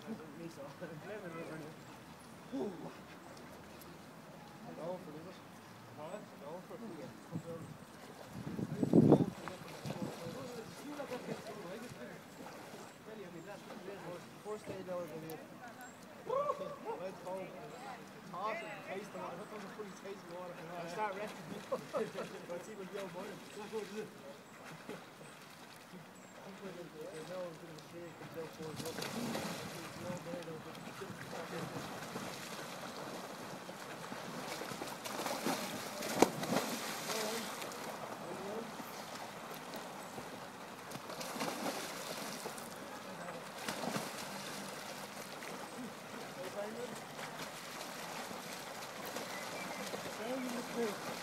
First day though, let's go. Toss it, taste them. I thought those were pretty tasty water. I start resting. Let's see what you're burning. So good, is it? They know it's going to be big, but they'll force up. There's no there though, but it's just Very good.